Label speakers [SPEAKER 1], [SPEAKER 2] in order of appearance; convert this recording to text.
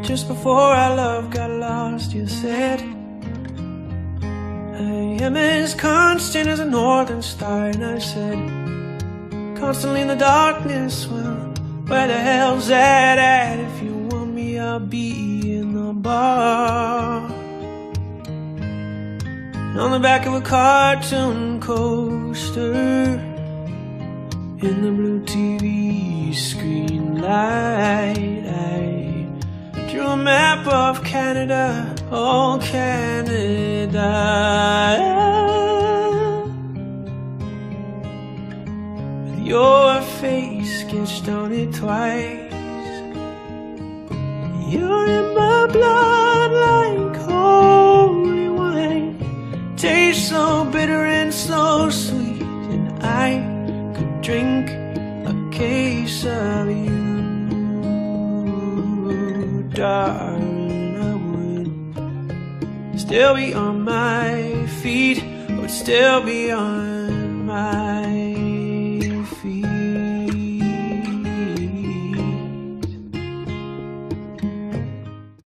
[SPEAKER 1] just before our love got lost, you said I am as constant as a northern star. And I said, constantly in the darkness, well, where the hell's that at? If you want me, I'll be in the bar. And on the back of a cartoon coaster, in the blue TV screen light, I drew a map of Canada, oh Canada, with your face sketched on it twice. You're in my blood like holy wine, tastes so bitter and so sweet, and I could drink a case of you, darling. I would still be on my feet, would still be on my